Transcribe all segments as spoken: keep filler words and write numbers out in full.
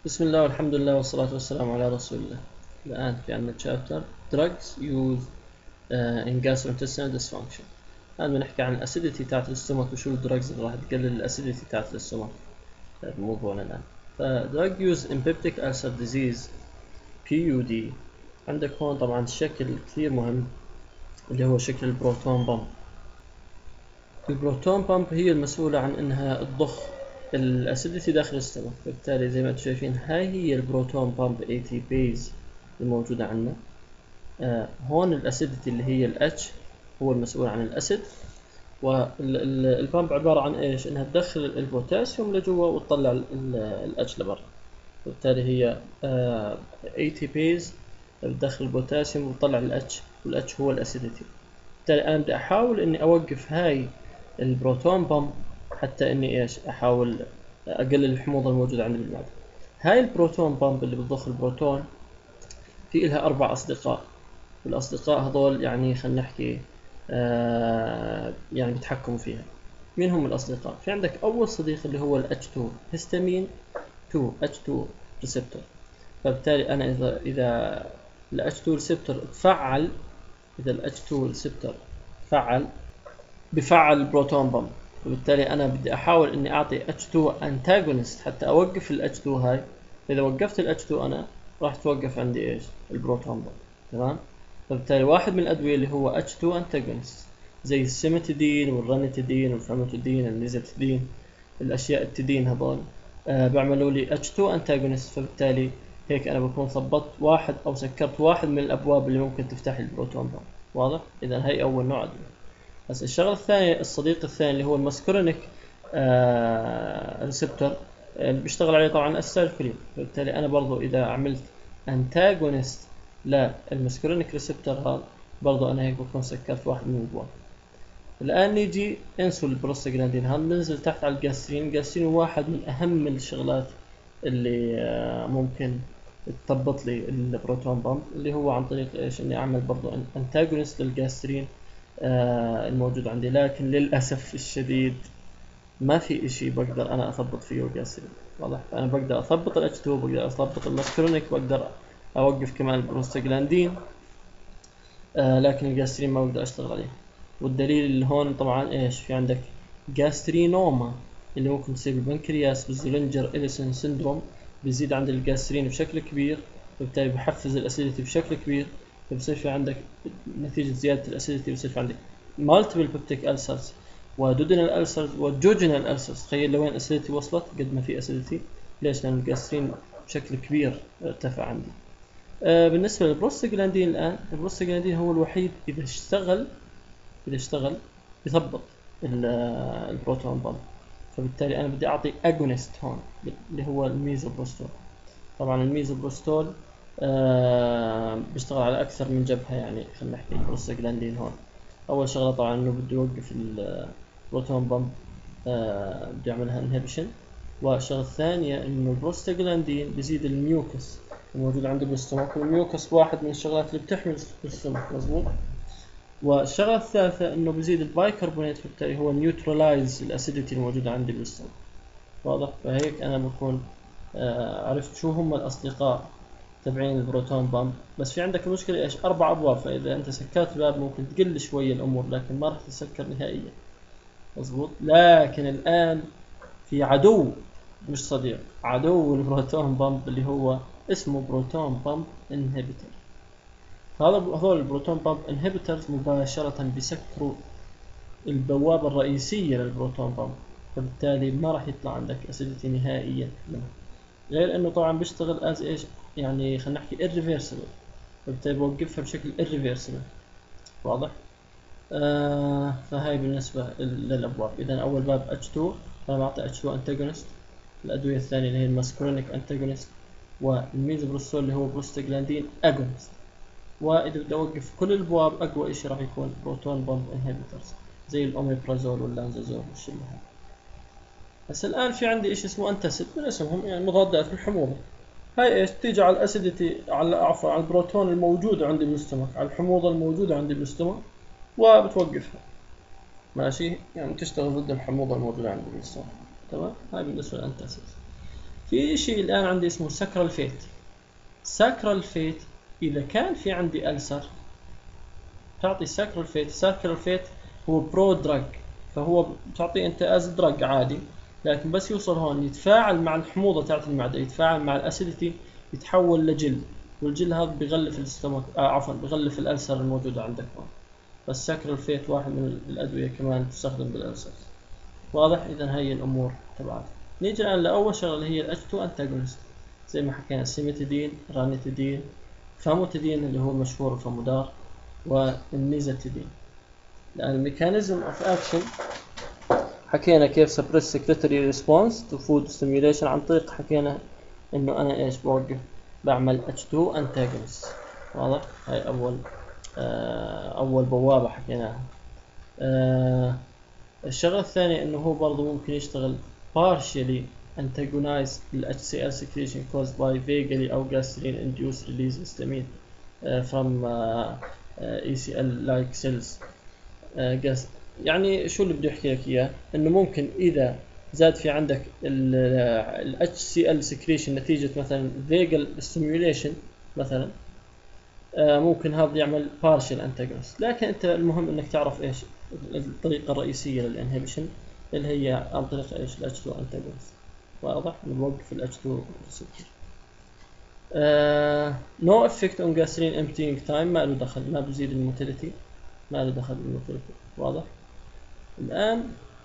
بسم الله والحمد لله والصلاة والسلام على رسول الله. الآن في عندنا chapter drugs used uh, in gastrointestinal dysfunction. الآن بنحكي عن الأسيديتي تاعت الاستومك وشو الدراجز اللي راح تقلل الأسيديتي تاعت الاستومك. هذا موضوعنا الآن. فدراج used in peptic ulcer disease بي يو دي. عندك هون طبعا شكل كثير مهم اللي هو شكل البروتون بامب. البروتون بامب هي المسؤولة عن إنها تضخ الأسيديتي داخل الاستومك، فبالتالي زي ما انتم شايفين هاي هي البروتون بامب اي تي بيز الموجودة عندنا. آه هون الأسيديتي اللي هي الاتش هو المسؤول عن الأسيد، والبامب عبارة عن ايش؟ انها تدخل البوتاسيوم لجوا وتطلع الاتش لبرا، فبالتالي هي آه اي تي بيز بتدخل البوتاسيوم وتطلع الاتش، والاتش هو الأسيديتي. بالتالي أنا بدي أحاول إني أوقف هاي البروتون بامب حتى إني إيش أحاول أقلل الحموضة الموجودة عندي بالمعدة. هاي البروتون بامب اللي بتضخ البروتون في إلها أربع أصدقاء، والأصدقاء هذول يعني خلينا نحكي آه يعني بيتحكموا فيها. مين هم الأصدقاء؟ في عندك أول صديق اللي هو ال اتش تو هيستامين تو اتش تو ريسبتور. فبالتالي أنا إذا إذا ال اتش تو ريسبتور تفعل إذا ال اتش تو ريسبتور تفعل بفعل البروتون بامب، وبالتالي أنا بدي أحاول إني أعطي اتش تو antagonist حتى أوقف ال اتش تو هاي. إذا وقفت ال اتش تو أنا راح توقف عندي إيش؟ البروتون بامب. تمام؟ فبالتالي واحد من الأدوية اللي هو اتش تو antagonist زي السيمتيدين والرانيتيدين والفاموتيدين والنيزابتيدين، الأشياء التدين هذول آه بعملوا لي اتش تو antagonist، فبالتالي هيك أنا بكون ثبطت واحد أو سكرت واحد من الأبواب اللي ممكن تفتح لي البروتون بامب. واضح؟ إذا هي أول نوع أدوية. بس الشغله الثانيه الصديق الثاني اللي هو الماسكرينيك آه ريسبتور اللي بيشتغل عليه طبعا السيرفرين، فبالتالي انا برضو اذا عملت انتاجونست للماسكرينيك ريسبتور هذا برضو انا هيك بكون سكرت واحد من الابواب. الان نيجي انسوا البروستاجلاندين، هذا بننزل تحت على الجاسترين. الجاسترين واحد من اهم الشغلات اللي آه ممكن تثبط لي البروتون بامب، اللي هو عن طريق ايش؟ اني اعمل برضو انتاجونست للجاسترين آه الموجود عندي. لكن للأسف الشديد ما في اشي بقدر انا اثبط فيه الجاسترين. واضح؟ فانا بقدر اثبط ال اتش تو، بقدر اثبط الماسكرونيك، بقدر اوقف كمان البروستاجلاندين، آه لكن الجاسترين ما بقدر اشتغل عليه. والدليل اللي هون طبعا ايش؟ في عندك جاسترينوما اللي ممكن تصير بالبنكرياس بالزولنجر إليسون سيندروم، بيزيد عند الجاسترين بشكل كبير، وبالتالي بحفز الاسيديتي بشكل كبير، فبصير في عندك نتيجة زيادة الاسيديتي بصير في عندك multiple peptic ulcers ودودينال ulcers وجوجينال ulcers. تخيل لوين الاسيديتي وصلت قد ما في اسيديتي. ليش؟ لأن الجاسترين بشكل كبير ارتفع عندي. آه بالنسبة للبروستاجلاندين الآن، البروستاجلاندين هو الوحيد إذا اشتغل إذا اشتغل يثبط البروتون بامب، فبالتالي أنا بدي أعطي أجونست هون اللي هو الميزوبروستول. طبعا الميزوبروستول آه بيشتغل على أكثر من جبهة، يعني خلينا نحكي البروستاجلاندين هون أول شغلة طبعا إنه بده يوقف البروتون بامب، آه بده يعملها انهبيشن. والشغلة الثانية إنه البروستاجلاندين بيزيد الميوكس الموجود عند الاستومك، والميوكس واحد من الشغلات اللي بتحمي الاستومك. مظبوط. والشغلة الثالثة إنه بيزيد البايكربونات، فبالتالي هو نيوترلايز الأسيديتي الموجودة عندي بالاستومك. واضح؟ فهيك أنا بكون آه عرفت شو هم الأصدقاء تبعين البروتون بامب. بس في عندك المشكلة إيش؟ أربع أبواب، فإذا أنت سكرت الباب ممكن تقل شوية الأمور، لكن ما راح تسكر نهائيا. مظبوط. لكن الآن في عدو مش صديق، عدو البروتون بامب اللي هو اسمه بروتون بامب انهبيتور. هذا هذول البروتون بامب انهبيتورز مباشرة بيسكروا البوابة الرئيسية للبروتون بامب، فبالتالي ما راح يطلع عندك اسيديتي نهائيا منه. غير انه طبعا بيشتغل از ايش؟ يعني خلينا نحكي irreversible، فبالتالي بوقفها بشكل irreversible. واضح؟ آه فهاي بالنسبة للأبواب. إذا أول باب اتش تو، أنا بعطي اتش تو antagonist. الأدوية الثانية اللي هي الماسكرونيك antagonist، والميزوبروستول اللي هو بروستاجلاندين agonist. وإذا بدي أوقف كل الأبواب أقوى إشي راح يكون بروتون بامب inhibitors زي الأوميبرازول واللانزازول والشلة هاي. بس الآن في عندي إشي اسمه أنتاسيد من اسمهم، يعني مضادات الحموضة. هاي إيش؟ تيجي على الأسيديتي، على عفوا على البروتون الموجود عندي بالاستومك، على الحموضة الموجودة عندي بالاستومك، وبتوقفها. ماشي؟ يعني تشتغل ضد الحموضة الموجودة عندي بالاستومك. تمام؟ هاي بالنسبة للأنتاسيد. في شيء الآن عندي اسمه ساكرال فيت. ساكرال فيت إذا كان في عندي ألسر تعطي ساكرال فيت. ساكرال فيت هو برو دراج، فهو تعطي أنت أز دراج عادي، لكن بس يوصل هون يتفاعل مع الحموضة تاعت المعدة، يتفاعل مع الأسيديتي، يتحول لجل، والجل هذا بيغلف الاستمك آه عفوا بيغلف الألسر الموجودة عندك هون. فالساكرال فيت واحد من الأدوية كمان تستخدم بالألسر. واضح؟ إذا هي الأمور تبعتها. نيجي الآن لأول شغلة اللي هي ال إتش تو antagonist، زي ما حكينا سيمتيدين، رانيتيدين، فاموتيدين اللي هو مشهور الفامودار، والنيزاتيدين. الآن الميكانيزم اوف اكشن حكينا كيف سبريس سكريتري ريسبونس تو فود ستيميوليشن، عن طريق حكينا انه انا ايش بوقف، بعمل إتش تو antagonist. واضح؟ هاي اول آه اول بوابة حكيناها. آه الشغلة الثانية انه هو برضو ممكن يشتغل partially antagonize the إتش سي إل secretion caused by vagally or gastrin induced release histamine uh, from uh, uh, إي سي إل like cells. uh, يعني شو اللي بدي احكي لك اياه، انه ممكن اذا زاد في عندك ال إتش سي إل secretion نتيجة مثلا vagal stimulation مثلا، uh, ممكن هذا يعمل partial antagonist. لكن انت المهم انك تعرف ايش الطريقة الرئيسية للانهبيشن اللي هي عن طريق ايش ال إتش تو antagonist. واضح؟ نوقف ال إتش تو receptor. آه no effect on gastrin emptying time، ما له دخل، ما بزيد الموتيليتي، ما له دخل بالموتيليتي. واضح؟ الآن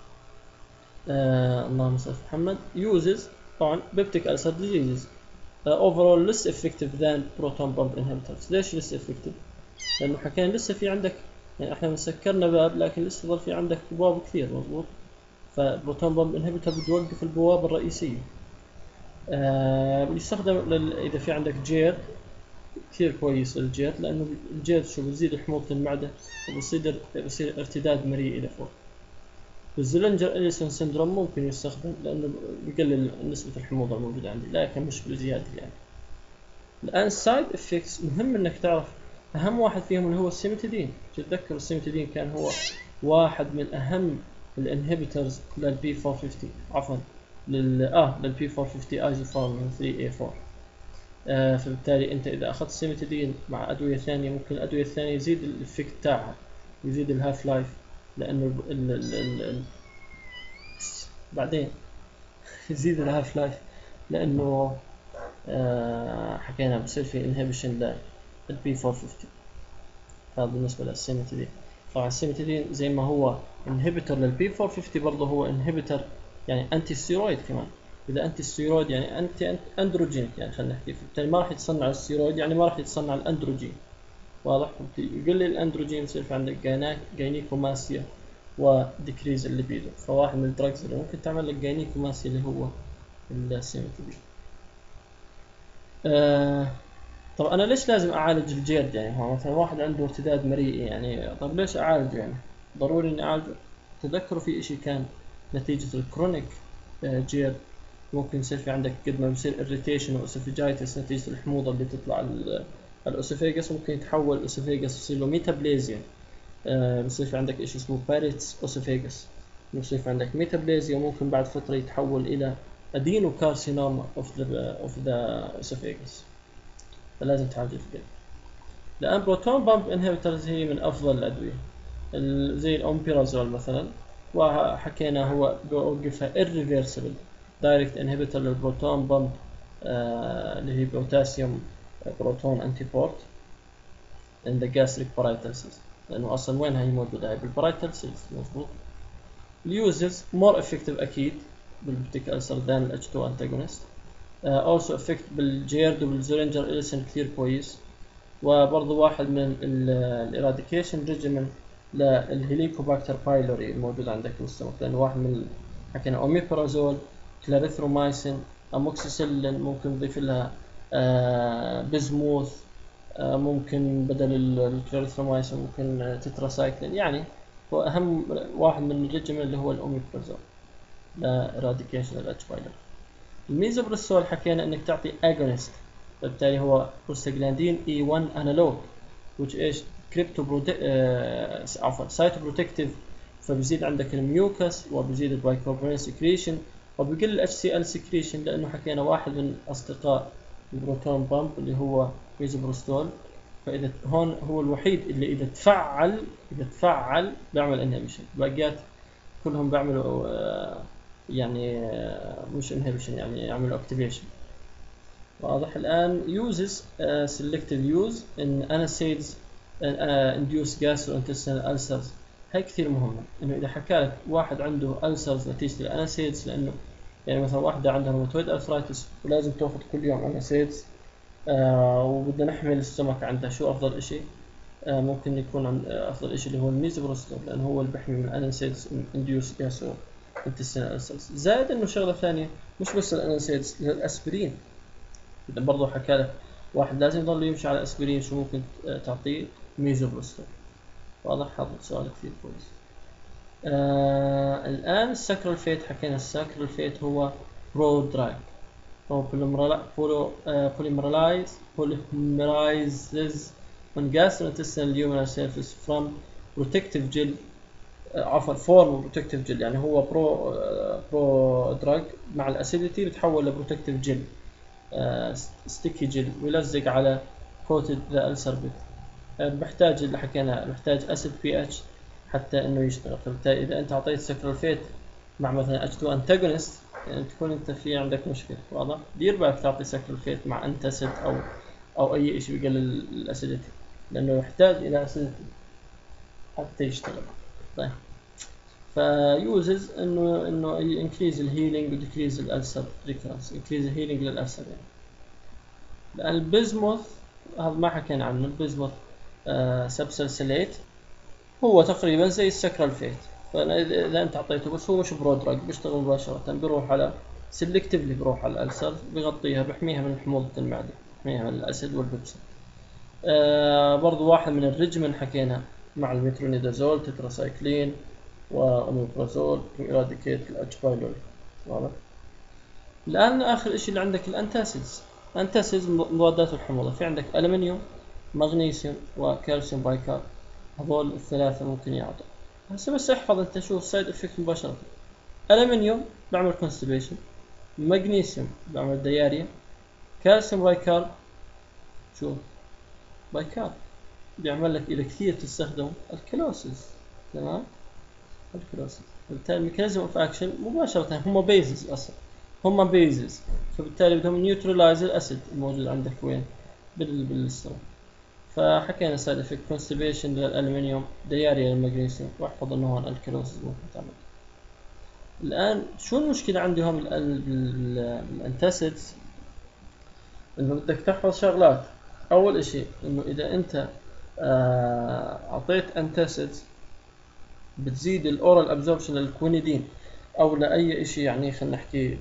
آه اللهم صل على محمد. uses طبعا peptic ulcer diseases uh, overall less effective than proton pump inhibitors. ليش less effective؟ لأنه حكينا لسه في عندك، يعني احنا سكرنا باب لكن لسه ظل في عندك ابواب كثير. مضبوط؟ فالبروتون بامب انهبيتور بتوقف البوابة الرئيسية. آه بيستخدم لل... اذا في عندك جير كثير كويس الجير، لانه الجير شو بزيد حموضة المعدة وبصير بصير ارتداد مريء الى فوق. بالزلنجر إليسون سندروم ممكن يستخدم لانه بقلل نسبة الحموضة الموجودة عندي، لكن مش بزيادة يعني. الان سايد افكتس مهم انك تعرف. اهم واحد فيهم اللي هو السيمتيدين. تتذكر السيمتيدين كان هو واحد من اهم الانهبيتورز للبي أربعمية وخمسين، عفوا لل اه للبي أربعمية وخمسين ايزوفارم من ثري إيه فور. آه فبالتالي انت اذا اخذت سيمتيدين مع ادويه ثانيه، ممكن الادويه الثانيه يزيد الافكت تاعها ويزيد الهاف لايف، لانه ال ال ال ال بعدين يزيد الهاف لايف لانه آه حكينا بصير في انهبيشن للبي أربعمية وخمسين. هذا بالنسبه للسيمتيدين. طبعا السيمتيدين زي ما هو انهبيتور للبي أربعمية وخمسين برضه هو انهبيتور يعني انتي ستيرويد كمان. اذا انتي ستيرويد يعني انتي اندروجين، يعني خلينا نحكي بالتالي ما راح يتصنع الستيرويد، يعني ما راح يتصنع الاندروجين. واضح؟ يقلل الاندروجين يصير في عندك جاينيكوماسيا وديكريز الليبيدو. فواحد من الدراجز اللي ممكن تعمل لك جاينيكوماسيا اللي هو السيمتيدين. آه طب انا ليش لازم اعالج الجلد؟ يعني هو مثلا واحد عنده ارتداد مريء، يعني طب ليش اعالجه؟ يعني ضروري اني اعالجه؟ تذكروا في اشي كان نتيجة الكرونيك جير ممكن يصير في عندك قد ما بيصير اريتيشن واسوفيجايتس نتيجة الحموضة اللي تطلع الاسوفيجاس، ممكن يتحول الاسوفيجاس يصير له ميتابليزيا. آه بيصير في عندك اشي اسمه باريتس اسوفيجاس، بيصير في عندك ميتابليزيا، وممكن بعد فترة يتحول الى ادينوكارسينوما اوف ذا اوف ذا اسوفيجاس. فلازم تعالج الجلد. الآن بروتون بامب انهبيتورز هي من أفضل الأدوية، زي الأومبيرازول مثلا، وحكينا هو بوقفها irreversible direct inhibitor للبروتون بامب آه اللي هي بوتاسيوم بروتون انتيبورت in the gastric parietal cells، لأنه أصلا وين هي موجودة؟ هي بالبرايتال سيلز. مظبوط. اليوزز more effective أكيد بالبتيك ألسر than ال إتش تو antagonist. uh, also effect بالجيرد وبالزولينجر إليسون كثير كويس. وبرضه واحد من الإراديكيشن ريجيمن للهيليكوباكتر بايلوري الموجود عندك بالسمك، لأنه واحد من حكينا أوميبرازول، كلاريثرومايسين، أموكسيسيلين، ممكن نضيف لها آه بزموث، آه ممكن بدل الكلاريثرومايسين ممكن تتراسايكلين. يعني هو أهم واحد من الريجيمن اللي هو الأوميبرازول لإراديكيشن الاتش بايلوري. الميزوبريسول حكينا إنك تعطي أجونست، بالتالي هو بروستاجلاندين إي ون انالوج which ايش كريبتو بروتك آه عفوا سايتوبروتكتيف، فبيزيد عندك الميوكس وبيزيد البايكوبرين سكريشن وبيقل ال إتش سي إل secretion لأنه حكينا واحد من أصدقاء البروتون بامب اللي هو ميزوبروستول. فإذا هون هو الوحيد اللي إذا تفعل إذا تفعل بيعمل انهبيشن، باقيات كلهم بيعملوا يعني مش انهبيشن، يعني يعملوا activation. واضح الآن uses uh, selective use in NSAIDs uh, induced gastrointestinal ulcers. هاي كثير مهمة، إنه إذا حكى لك واحد عنده ulcers نتيجة الأناسيدز، لأنه يعني مثلا واحدة عندها روماتويد أرثرايتس ولازم تأخذ كل يوم أناسيدز آه وبدنا نحمل السمك عندها، شو أفضل إشي؟ آه ممكن يكون عن أفضل إشي اللي هو الميزوبروستول، لأنه هو اللي بيحمي من الأناسيدز induced gastrointestinal ulcers. زائد إنه شغلة ثانية مش بس الأناسيدز، الأسبرين إذا برضو حكى لك واحد لازم يضل يمشي على أسبرين، شو ممكن تعطيه؟ ميزوبروستول. واضح؟ هذا سؤال كثير كويس. آه الآن الساكرال فيت، حكينا الساكرال فيت هو برودراج، هو polymerase polymerizes on gastrointestinal luminal surface from protective gel آه عفوا form protective gel، يعني هو برو آه برو دراج مع الاسيديتي بتحول لبروتكتيف جل ستيكي جل ويلزق على كوتد ذا ألسر بيت. بحتاج اللي حكينا بحتاج اسيد بي اتش حتى انه يشتغل. فبالتالي اذا انت اعطيت سكرالفيت مع مثلا اتش تو انتاجونست يعني تكون انت في عندك مشكله. واضح؟ دير بالك تعطي سكرالفيت مع انتاسيد او او اي شيء بيقلل الاسيديتي، لانه يحتاج الى اسيديتي حتى يشتغل. طيب فيوزز انه انه انكريز الهيلينج وديكريز الالسر ريكرنس، انكريز الهيلينج للالسر يعني. لان البيزموث هذا ما حكينا عنه، البيزموث آه سبسلسليت هو تقريبا زي السكرالفيت، فاذا انت اعطيته بس هو مش برودراج بيشتغل مباشره، بيروح على سيلكتيفلي بيروح على الالسر بيغطيها بيحميها من حموضه المعده، بيحميها من الاسيد والبيبسين. آه برضو واحد من الريجمن حكينا مع المترونيدازول تتراسايكلين وأوميبرازول to eradicate الاتش بايلوري. واضح؟ الآن آخر إشي اللي عندك الأنتاسيدز. أنتاسيدز مضادات الحموضة، في عندك ألمنيوم مغنيسيوم وكالسيوم بايكارب، هذول الثلاثة ممكن يعطوا. هسه بس احفظ انت شو السايد افكت مباشرة. ألمنيوم بعمل كونستيبيشن، مغنيسيوم بعمل دياريا، كالسيوم بايكارب شو بايكارب بيعمل لك إذا كثير تستخدم الكلوسيس. تمام؟ الكلوسيس. فبالتالي الميكانيزم اوف اكشن مباشرة هم بيزز اصلا، هم بيزز، فبالتالي بدهم نيوترلايز الاسيد الموجود عندك وين؟ بالستومك. فحكينا سايد افكت كونستيبيشن للالمنيوم، دياريا للمغنيسيوم، واحفظ انه هون الكلوسيس ممكن تعمل. الان شو المشكلة عندي هون بالانتاسيدز؟ انه بدك تحفظ شغلات. اول اشي انه اذا انت اعطيت انتاسيدز بتزيد الاورال ابزوربشن للكوينيدين او لاي اشي، يعني خلينا نحكي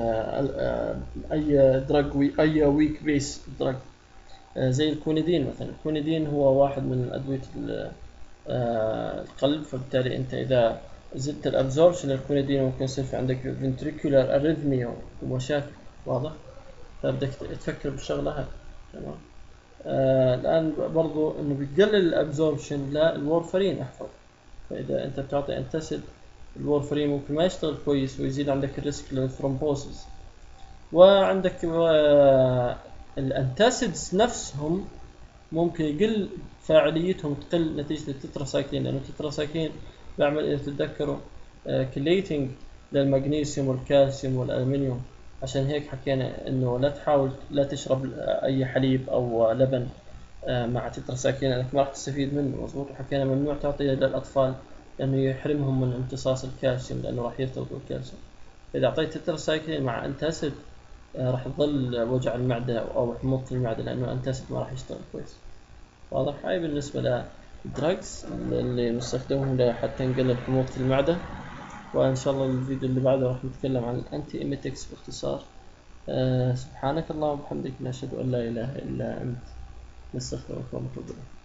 اي دراج اي ويك بيس دراج زي الكوينيدين مثلا. الكوينيدين هو واحد من ادوية القلب، فبالتالي انت اذا زدت الابزوربشن للكوينيدين ممكن يصير في عندك ventricular arrhythmia ومشاكل. واضح؟ فبدك تفكر بالشغلة هاي. تمام. آه الان برضو انه بيقلل الابزوربشن للورفرين، احفظ. فاذا انت بتعطي انتاسيد الورفرين ممكن ما يشتغل كويس ويزيد عندك الريسك للثرومبوسيس. وعندك آه الانتاسيدز نفسهم ممكن يقل فاعليتهم، تقل نتيجة التتراسايكلين، لأنه التتراسايكلين بيعمل إذا تتذكروا كليتنج للمغنيسيوم والكالسيوم والألمنيوم. عشان هيك حكينا إنه لا تحاول لا تشرب أي حليب أو لبن مع تتراسايكلين لأنك ما راح تستفيد منه. مظبوط. وحكينا ممنوع تعطيه للأطفال لأنه يحرمهم من امتصاص الكالسيوم لأنه راح يرتبطوا الكالسيوم. إذا أعطيت تتراسايكلين مع أنتاسيد راح يظل وجع المعدة أو حموضة المعدة لأنه أنتاسيد ما راح يشتغل كويس. واضح؟ هاي بالنسبة للدراجز اللي نستخدمهم حتى نقلل حموضة المعدة. وإن شاء الله الفيديو اللي بعده راح نتكلم عن الأنتي إيميتكس باختصار. أه سبحانك اللهم وبحمدك نشهد أن لا إله إلا أنت نستغفرك ونتوب إليك.